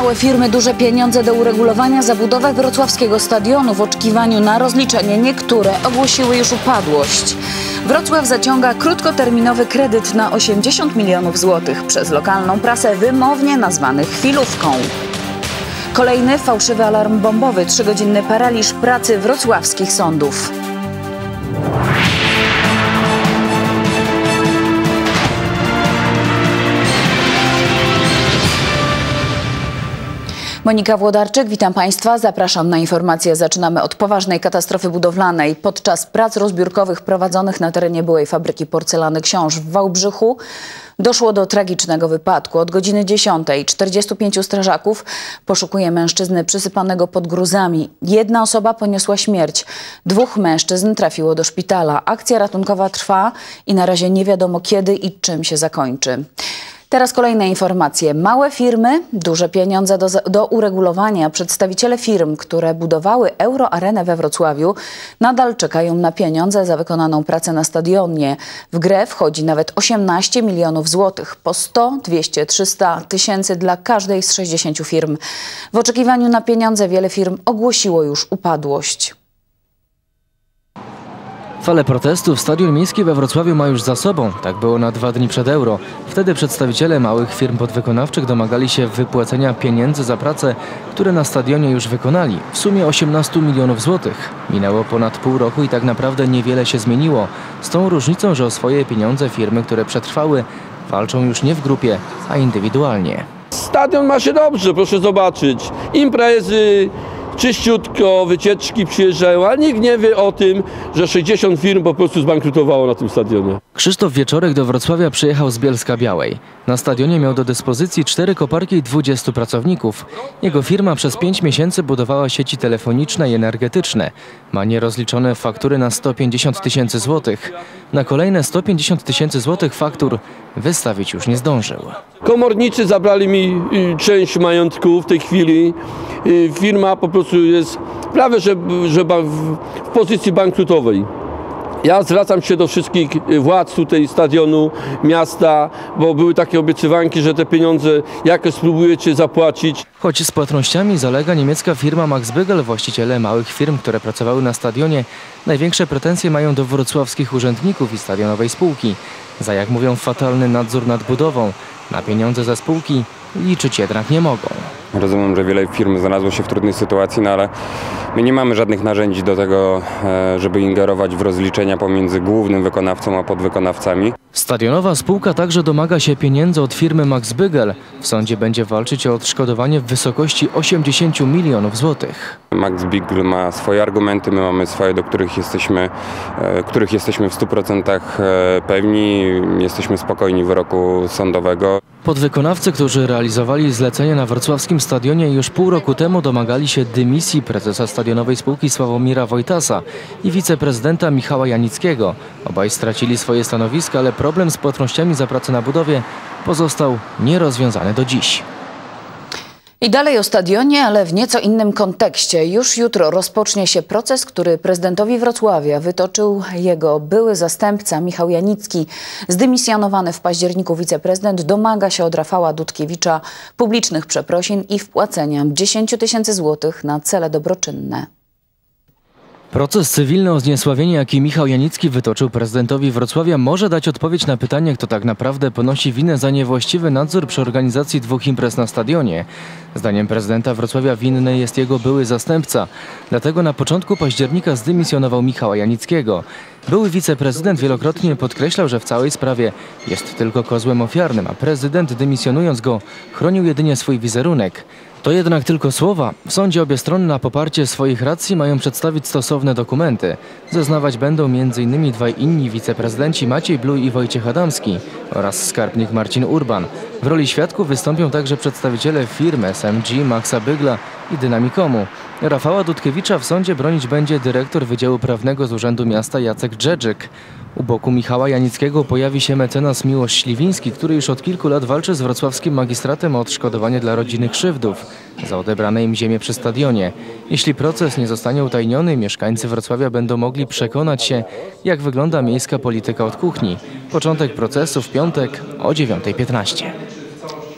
Małe firmy, duże pieniądze do uregulowania zabudowę wrocławskiego stadionu. W oczekiwaniu na rozliczenie niektóre ogłosiły już upadłość. Wrocław zaciąga krótkoterminowy kredyt na 80 milionów złotych przez lokalną prasę wymownie nazwany chwilówką. Kolejny fałszywy alarm bombowy, 3-godzinny paraliż pracy wrocławskich sądów. Monika Włodarczyk, witam Państwa. Zapraszam na informacje. Zaczynamy od poważnej katastrofy budowlanej. Podczas prac rozbiórkowych prowadzonych na terenie byłej fabryki porcelany Książ w Wałbrzychu doszło do tragicznego wypadku. Od godziny 10 45 strażaków poszukuje mężczyzny przysypanego pod gruzami. Jedna osoba poniosła śmierć. 2 mężczyzn trafiło do szpitala. Akcja ratunkowa trwa i na razie nie wiadomo kiedy i czym się zakończy. Teraz kolejne informacje. Małe firmy, duże pieniądze do uregulowania. Przedstawiciele firm, które budowały Euroarenę we Wrocławiu, nadal czekają na pieniądze za wykonaną pracę na stadionie. W grę wchodzi nawet 18 milionów złotych, po 100, 200, 300 tysięcy dla każdej z 60 firm. W oczekiwaniu na pieniądze wiele firm ogłosiło już upadłość. Falę protestów Stadion Miejski we Wrocławiu ma już za sobą. Tak było na 2 dni przed Euro. Wtedy przedstawiciele małych firm podwykonawczych domagali się wypłacenia pieniędzy za pracę, które na stadionie już wykonali. W sumie 18 milionów złotych. Minęło ponad pół roku i tak naprawdę niewiele się zmieniło. Z tą różnicą, że o swoje pieniądze firmy, które przetrwały, walczą już nie w grupie, a indywidualnie. Stadion ma się dobrze, proszę zobaczyć. Imprezy, czyściutko, wycieczki przyjeżdżają, ale nikt nie wie o tym, że 60 firm po prostu zbankrutowało na tym stadionie. Krzysztof Wieczorek do Wrocławia przyjechał z Bielska-Białej. Na stadionie miał do dyspozycji 4 koparki i 20 pracowników. Jego firma przez 5 miesięcy budowała sieci telefoniczne i energetyczne. Ma nierozliczone faktury na 150 tysięcy złotych. Na kolejne 150 tysięcy złotych faktur wystawić już nie zdążył. Komornicy zabrali mi część majątku w tej chwili. Firma po prostu jest prawie że w pozycji bankrutowej. Ja zwracam się do wszystkich władz tutaj stadionu, miasta, bo były takie obiecywanki, że te pieniądze jakoś spróbujecie zapłacić. Choć z płatnościami zalega niemiecka firma Max Bögel, właściciele małych firm, które pracowały na stadionie, największe pretensje mają do wrocławskich urzędników i stadionowej spółki. Za, jak mówią, fatalny nadzór nad budową. Na pieniądze ze spółki liczyć jednak nie mogą. Rozumiem, że wiele firm znalazło się w trudnej sytuacji, no ale my nie mamy żadnych narzędzi do tego, żeby ingerować w rozliczenia pomiędzy głównym wykonawcą a podwykonawcami. Stadionowa spółka także domaga się pieniędzy od firmy Max Bögel. W sądzie będzie walczyć o odszkodowanie w wysokości 80 milionów złotych. Max Bögel ma swoje argumenty, my mamy swoje, do których jesteśmy w 100% pewni. Jesteśmy spokojni wyroku sądowego. Podwykonawcy, którzy realizowali zlecenie na wrocławskim stadionie już pół roku temu, domagali się dymisji prezesa stadionowej spółki Sławomira Wojtasa i wiceprezydenta Michała Janickiego. Obaj stracili swoje stanowiska, ale problem z płatnościami za pracę na budowie pozostał nierozwiązany do dziś. I dalej o stadionie, ale w nieco innym kontekście. Już jutro rozpocznie się proces, który prezydentowi Wrocławia wytoczył jego były zastępca Michał Janicki. Zdymisjonowany w październiku wiceprezydent domaga się od Rafała Dudkiewicza publicznych przeprosin i wpłacenia 10 tysięcy złotych na cele dobroczynne. Proces cywilny o zniesławienie, jaki Michał Janicki wytoczył prezydentowi Wrocławia, może dać odpowiedź na pytanie, kto tak naprawdę ponosi winę za niewłaściwy nadzór przy organizacji 2 imprez na stadionie. Zdaniem prezydenta Wrocławia winny jest jego były zastępca. Dlatego na początku października zdymisjonował Michała Janickiego. Były wiceprezydent wielokrotnie podkreślał, że w całej sprawie jest tylko kozłem ofiarnym, a prezydent, dymisjonując go, chronił jedynie swój wizerunek. To jednak tylko słowa. W sądzie obie strony na poparcie swoich racji mają przedstawić stosowne dokumenty. Zeznawać będą m.in. 2 inni wiceprezydenci Maciej Bluj i Wojciech Adamski oraz skarbnik Marcin Urban. W roli świadków wystąpią także przedstawiciele firm SMG, Maxa Bögla i Dynamikomu. Rafała Dudkiewicza w sądzie bronić będzie dyrektor Wydziału Prawnego z Urzędu Miasta Jacek Dżedżyk. U boku Michała Janickiego pojawi się mecenas Miłosz Śliwiński, który już od kilku lat walczy z wrocławskim magistratem o odszkodowanie dla rodziny krzywdów za odebrane im ziemię przy stadionie. Jeśli proces nie zostanie utajniony, mieszkańcy Wrocławia będą mogli przekonać się, jak wygląda miejska polityka od kuchni. Początek procesu w piątek o 9:15.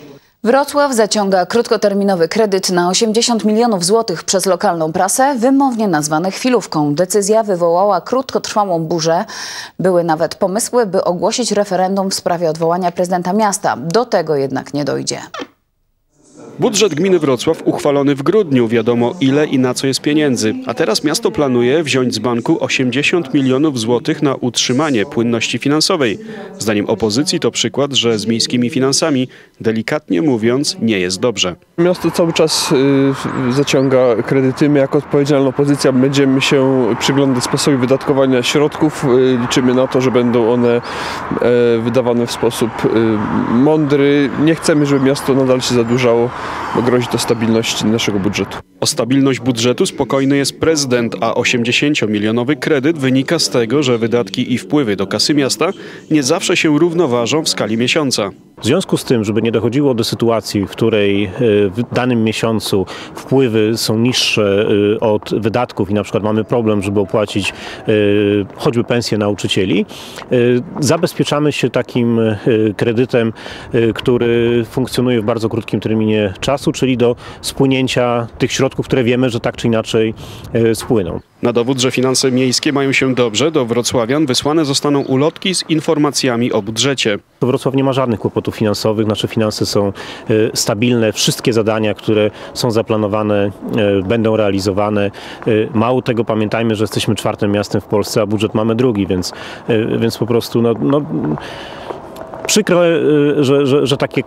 Wrocław zaciąga krótkoterminowy kredyt na 80 milionów złotych przez lokalną prasę, wymownie nazwane chwilówką. Decyzja wywołała krótkotrwałą burzę. Były nawet pomysły, by ogłosić referendum w sprawie odwołania prezydenta miasta. Do tego jednak nie dojdzie. Budżet gminy Wrocław uchwalony w grudniu. Wiadomo ile i na co jest pieniędzy. A teraz miasto planuje wziąć z banku 80 milionów złotych na utrzymanie płynności finansowej. Zdaniem opozycji to przykład, że z miejskimi finansami, delikatnie mówiąc, nie jest dobrze. Miasto cały czas zaciąga kredyty. My jako odpowiedzialna opozycja będziemy się przyglądać sposobowi wydatkowania środków. Liczymy na to, że będą one wydawane w sposób mądry. Nie chcemy, żeby miasto nadal się zadłużało, bo grozi to stabilności naszego budżetu. O stabilność budżetu spokojny jest prezydent, a 80-milionowy kredyt wynika z tego, że wydatki i wpływy do kasy miasta nie zawsze się równoważą w skali miesiąca. W związku z tym, żeby nie dochodziło do sytuacji, w której w danym miesiącu wpływy są niższe od wydatków i na przykład mamy problem, żeby opłacić choćby pensje nauczycieli, zabezpieczamy się takim kredytem, który funkcjonuje w bardzo krótkim terminie czasu, czyli do spłynięcia tych środków, które wiemy, że tak czy inaczej spłyną. Na dowód, że finanse miejskie mają się dobrze, do wrocławian wysłane zostaną ulotki z informacjami o budżecie. Wrocław nie ma żadnych kłopotów finansowych, nasze finanse są stabilne, wszystkie zadania, które są zaplanowane, będą realizowane. Mało tego, pamiętajmy, że jesteśmy 4. miastem w Polsce, a budżet mamy 2, więc po prostu przykro, że takie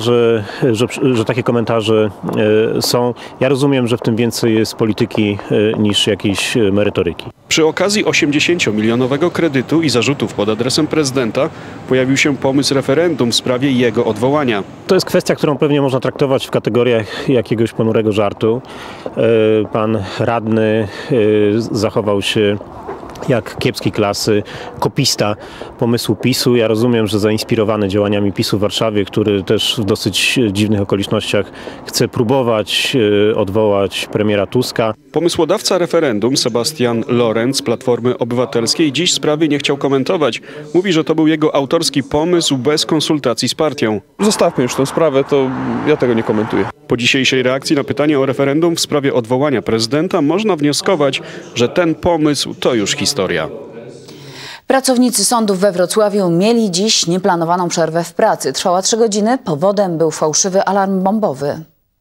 komentarze są. Ja rozumiem, że w tym więcej jest polityki niż jakiejś merytoryki. Przy okazji 80-milionowego kredytu i zarzutów pod adresem prezydenta pojawił się pomysł referendum w sprawie jego odwołania. To jest kwestia, którą pewnie można traktować w kategoriach jakiegoś ponurego żartu. Pan radny zachował się jak kiepskiej klasy kopista pomysłu PiS-u. Ja rozumiem, że zainspirowany działaniami PiS-u w Warszawie, który też w dosyć dziwnych okolicznościach chce próbować odwołać premiera Tuska. Pomysłodawca referendum Sebastian Lorenz z Platformy Obywatelskiej dziś sprawy nie chciał komentować. Mówi, że to był jego autorski pomysł bez konsultacji z partią. Zostawmy już tę sprawę, to ja tego nie komentuję. Po dzisiejszej reakcji na pytanie o referendum w sprawie odwołania prezydenta można wnioskować, że ten pomysł to już historia. Pracownicy sądów we Wrocławiu mieli dziś nieplanowaną przerwę w pracy. Trwała 3 godziny. Powodem był fałszywy alarm bombowy.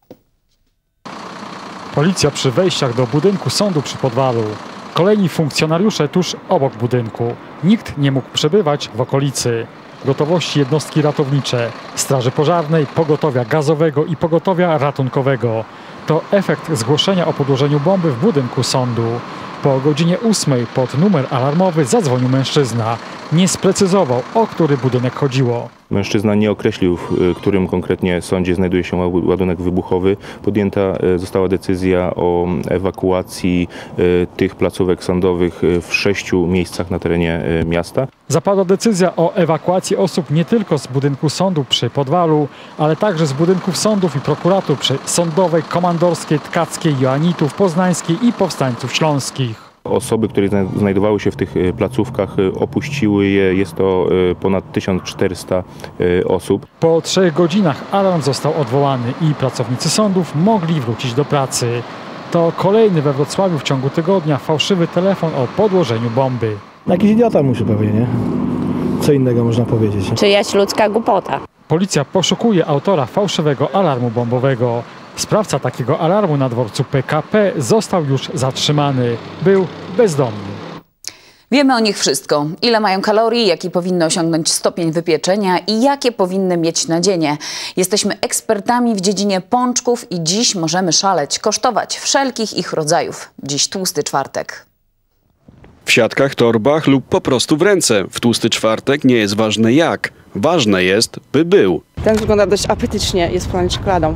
Policja przy wejściach do budynku sądu przy Podwalu. Kolejni funkcjonariusze tuż obok budynku. Nikt nie mógł przebywać w okolicy. Gotowości jednostki ratownicze, straży pożarnej, pogotowia gazowego i pogotowia ratunkowego. To efekt zgłoszenia o podłożeniu bomby w budynku sądu. Po godzinie 8 pod numer alarmowy zadzwonił mężczyzna. Nie sprecyzował, o który budynek chodziło. Mężczyzna nie określił, w którym konkretnie sądzie znajduje się ładunek wybuchowy. Podjęta została decyzja o ewakuacji tych placówek sądowych w 6 miejscach na terenie miasta. Zapadła decyzja o ewakuacji osób nie tylko z budynku sądu przy Podwalu, ale także z budynków sądów i prokuratur przy Sądowej, Komandorskiej, Tkackiej, Joannitów, Poznańskiej i Powstańców Śląskich. Osoby, które znajdowały się w tych placówkach, opuściły je. Jest to ponad 1400 osób. Po 3 godzinach alarm został odwołany i pracownicy sądów mogli wrócić do pracy. To kolejny we Wrocławiu w ciągu tygodnia fałszywy telefon o podłożeniu bomby. Jakiś idiota musi pewnie, nie? Co innego można powiedzieć. Czyjaś ludzka głupota. Policja poszukuje autora fałszywego alarmu bombowego. Sprawca takiego alarmu na dworcu PKP został już zatrzymany. Był bezdomny. Wiemy o nich wszystko. Ile mają kalorii, jaki powinny osiągnąć stopień wypieczenia i jakie powinny mieć nadzienie. Jesteśmy ekspertami w dziedzinie pączków i dziś możemy szaleć, kosztować wszelkich ich rodzajów. Dziś tłusty czwartek. W siatkach, torbach lub po prostu w ręce. W tłusty czwartek nie jest ważne jak. Ważne jest, by był. Ten wygląda dość apetycznie, jest pełen czekoladą.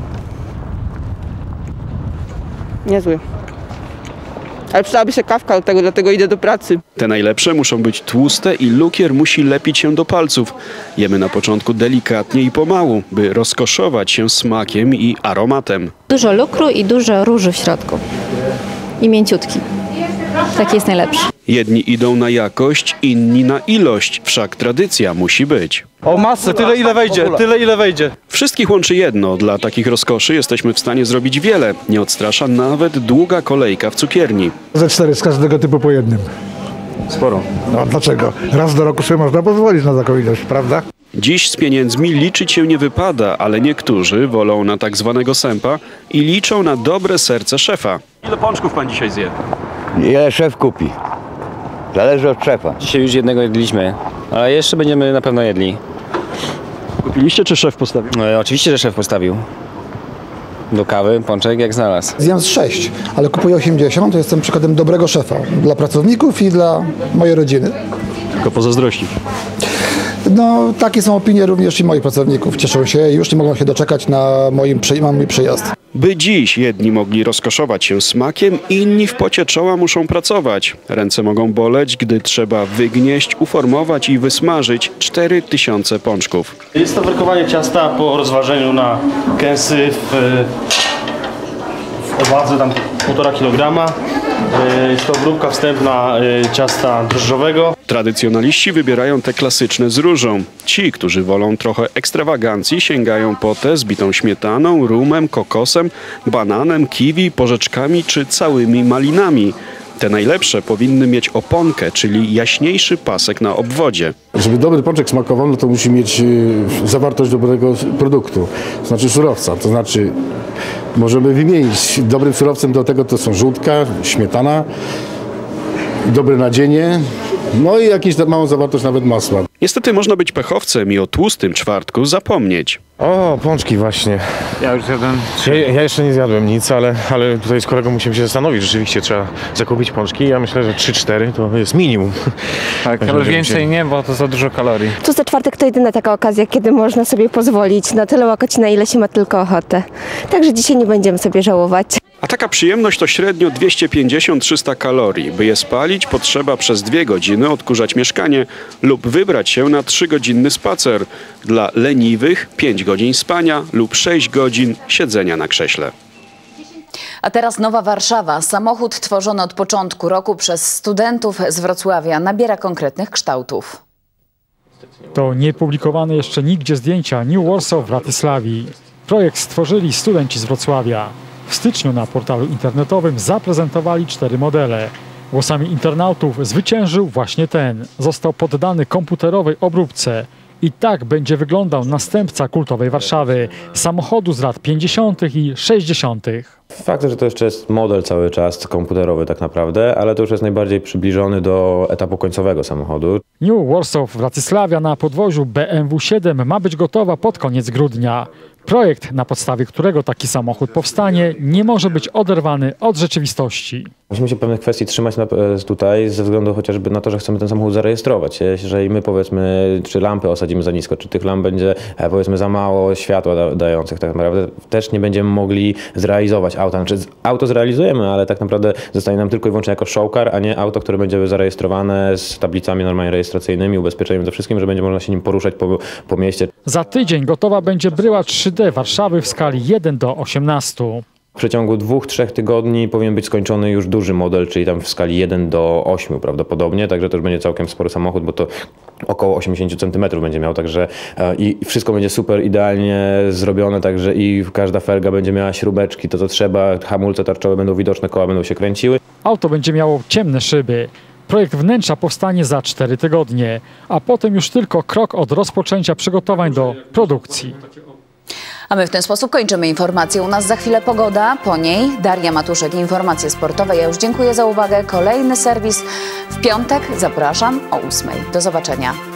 Niezły. Ale przydałaby się kawka do tego, dlatego idę do pracy. Te najlepsze muszą być tłuste i lukier musi lepić się do palców. Jemy na początku delikatnie i pomału, by rozkoszować się smakiem i aromatem. Dużo lukru i dużo róży w środku. I mięciutki. Taki jest najlepszy. Jedni idą na jakość, inni na ilość, wszak tradycja musi być. O masę, tyle ile wejdzie. Wszystkich łączy jedno, dla takich rozkoszy jesteśmy w stanie zrobić wiele. Nie odstrasza nawet długa kolejka w cukierni. Ze 4 z każdego typu po jednym. Sporo. No dlaczego? Raz do roku sobie można pozwolić na taką ilość, prawda? Dziś z pieniędzmi liczyć się nie wypada, ale niektórzy wolą na tak zwanego sępa i liczą na dobre serce szefa. Ile pączków pan dzisiaj zje? Ile szef kupi. Zależy od szefa. Dzisiaj już jednego jedliśmy, ale jeszcze będziemy na pewno jedli. Kupiliście czy szef postawił? Oczywiście, że szef postawił. Do kawy pączek jak znalazł. Zjem z 6, ale kupuję 80, to jestem przykładem dobrego szefa dla pracowników i dla mojej rodziny. Tylko pozazdrościć. No, takie są opinie również i moich pracowników. Cieszą się i już nie mogą się doczekać na mój przyjazd. By dziś jedni mogli rozkoszować się smakiem, inni w pocie czoła muszą pracować. Ręce mogą boleć, gdy trzeba wygnieść, uformować i wysmażyć 4000 pączków. Jest to werkowanie ciasta po rozważeniu na kęsy w wadze tam 1,5 kg. Jest to obróbka wstępna ciasta drożdżowego. Tradycjonaliści wybierają te klasyczne z różą. Ci, którzy wolą trochę ekstrawagancji, sięgają po te z bitą śmietaną, rumem, kokosem, bananem, kiwi, porzeczkami czy całymi malinami. Te najlepsze powinny mieć oponkę, czyli jaśniejszy pasek na obwodzie. Żeby dobry pączek smakował, no to musi mieć zawartość dobrego produktu, to znaczy surowca. To znaczy możemy wymienić dobrym surowcem do tego to są żółtka, śmietana, dobre nadzienie, no i jakąś małą zawartość nawet masła. Niestety można być pechowcem i o tłustym czwartku zapomnieć. O, pączki właśnie. Ja już zjadłem. Ja jeszcze nie zjadłem nic, ale tutaj z kolegą musimy się zastanowić. Rzeczywiście trzeba zakupić pączki. Ja myślę, że 3-4 to jest minimum. Tak, ale więcej nie, bo to za dużo kalorii. Tłusty czwartek to jedyna taka okazja, kiedy można sobie pozwolić na tyle łakoci, na ile się ma tylko ochotę. Także dzisiaj nie będziemy sobie żałować. A taka przyjemność to średnio 250-300 kalorii. By je spalić, potrzeba przez 2 godziny odkurzać mieszkanie lub wybrać się na 3-godzinny spacer. Dla leniwych 5 godzin spania lub 6 godzin siedzenia na krześle. A teraz Nowa Warszawa. Samochód tworzony od początku roku przez studentów z Wrocławia nabiera konkretnych kształtów. To niepublikowane jeszcze nigdzie zdjęcia New Warsaw w Bratysławii. Projekt stworzyli studenci z Wrocławia. W styczniu na portalu internetowym zaprezentowali 4 modele. Głosami internautów zwyciężył właśnie ten. Został poddany komputerowej obróbce. I tak będzie wyglądał następca kultowej Warszawy, samochodu z lat 50. i 60. Fakt, że to jeszcze jest model cały czas komputerowy tak naprawdę, ale to już jest najbardziej przybliżony do etapu końcowego samochodu. New Warsaw Wrocławia na podwoziu BMW 7 ma być gotowa pod koniec grudnia. Projekt, na podstawie którego taki samochód powstanie, nie może być oderwany od rzeczywistości. Musimy się pewnych kwestii trzymać tutaj ze względu chociażby na to, że chcemy ten samochód zarejestrować. Jeżeli my powiedzmy, czy lampy osadzimy za nisko, czy tych lamp będzie powiedzmy za mało światła dających, tak naprawdę też nie będziemy mogli zrealizować auta. Znaczy auto zrealizujemy, ale tak naprawdę zostanie nam tylko i wyłącznie jako showcar, a nie auto, które będzie zarejestrowane z tablicami normalnie rejestracyjnymi, ubezpieczeniem, ze wszystkim, że będzie można się nim poruszać po mieście. Za tydzień gotowa będzie bryła 3D Warszawy w skali 1:18. W przeciągu 2-3 tygodni powinien być skończony już duży model, czyli tam w skali 1:8 prawdopodobnie, także to już będzie całkiem spory samochód, bo to około 80 cm będzie miał, także i wszystko będzie super idealnie zrobione, także i każda felga będzie miała śrubeczki, to co trzeba, hamulce tarczowe będą widoczne, koła będą się kręciły. Auto będzie miało ciemne szyby. Projekt wnętrza powstanie za 4 tygodnie, a potem już tylko krok od rozpoczęcia przygotowań do produkcji. A my w ten sposób kończymy informację. U nas za chwilę pogoda, po niej Daria Matuszek, informacje sportowe. Ja już dziękuję za uwagę. Kolejny serwis w piątek. Zapraszam o 8:00. Do zobaczenia.